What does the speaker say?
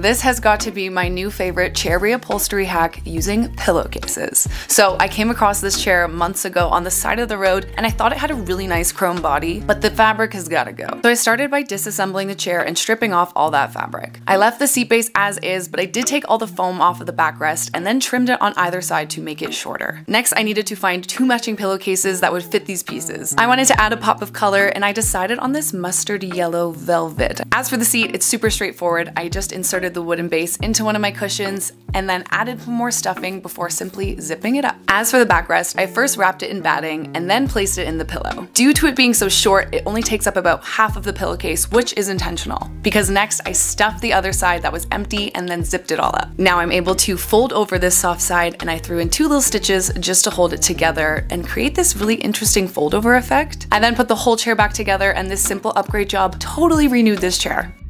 this has got to be my new favorite chair reupholstery hack using pillowcases. So I came across this chair months ago on the side of the road and I thought it had a really nice chrome body, but the fabric has gotta go. So I started by disassembling the chair and stripping off all that fabric. I left the seat base as is, but I did take all the foam off of the backrest and then trimmed it on either side to make it shorter. Next, I needed to find 2 matching pillowcases that would fit these pieces. I wanted to add a pop of color and I decided on this mustard yellow velvet. As for the seat, it's super straightforward. I just inserted the wooden base into one of my cushions and then added more stuffing before simply zipping it up. As for the backrest, I first wrapped it in batting and then placed it in the pillow. Due to it being so short, it only takes up about half of the pillowcase, which is intentional. Because next, I stuffed the other side that was empty and then zipped it all up. Now I'm able to fold over this soft side and I threw in 2 little stitches just to hold it together and create this really interesting fold over effect. I then put the whole chair back together and this simple upgrade job totally renewed this chair.